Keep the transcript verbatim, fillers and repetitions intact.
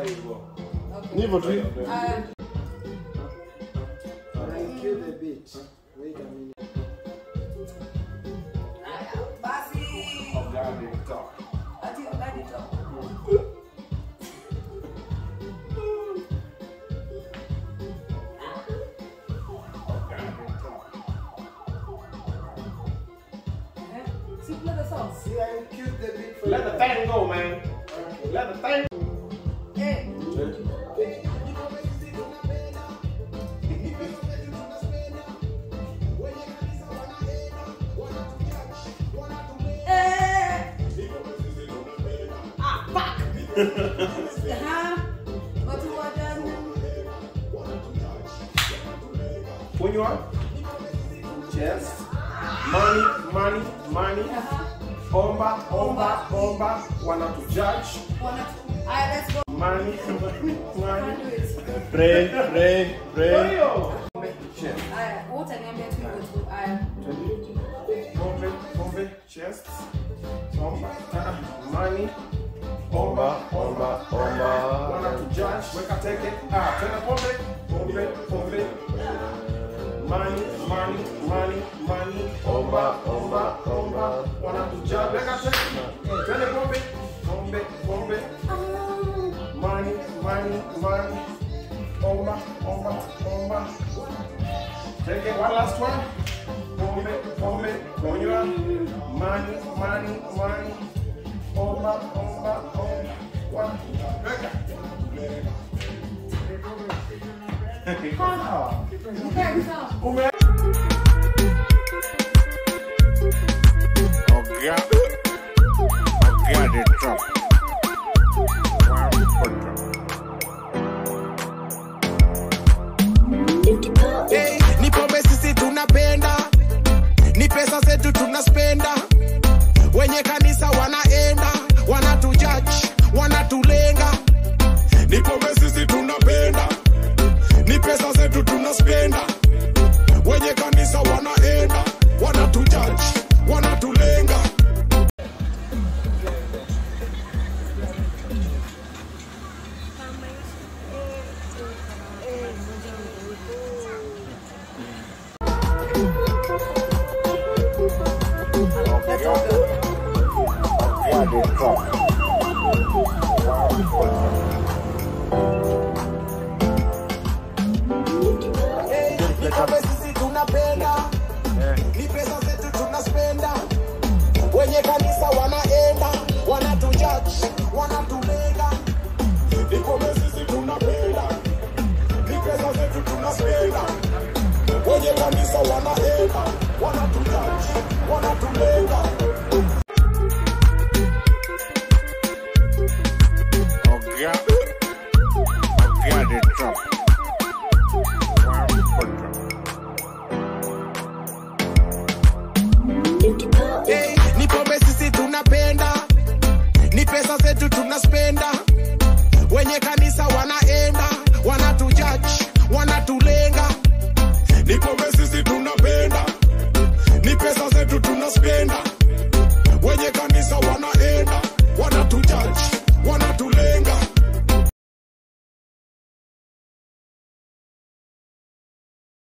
There you go. Nivo tu. I kill the beat. Wait a minute. Basi. Organic talk. Ati organic talk. See, play the song. See, I killed the beat for Let you. the thing go, man. Okay. Let the thing. Hey. Ah, fuck. Uh-huh. What you want them? When you are? Chest. Money, money, money. Uh-huh. Omba, omba, omba. Wanna to judge. One, two. Alright, let's go. Money, money, money. Can't do it. Pray, pray, pray. Chest. Alright, what an M B two go to? Alright. Bombe, bombe, chest. Omba, uh, money. Omba, omba, omba. Wanna to judge. Weka take it. Ah, tell the bombe, bombe, bombe. Money, money, money, money. Omba, omba, omba. Wanna to judge. Weka take it. Tell the bombe, bombe, bombe. Money, money, money. Omba, omba, omba. Take it. One last one. Bombe, bombe, bomba. Money, money, money. Omba, omba, omba. One. Weka. Okay, so. Ume. Oga. Oga the drop. Hey, ni pombe sisi tunapenda, ni pesa zetu tunaspenda. Wenye kanisa wanaenda, wanatujudge, wanatulenga. Ni pombe sisi tunapenda, ni pesa zetu tunaspenda. Wenye kanisa wanaenda, wanatujudge, wanatulenga. Hey, ni pombe sisi tunapenda, ni pesa zetu tunaspenda. Wenye kanisa wanaenda, wanatujudge, wanatulenga. Ni pombe sisi tunapenda, ni pesa zetu tunaspenda. Wenye kanisa wanaenda, wanatujudge, wanatulenga.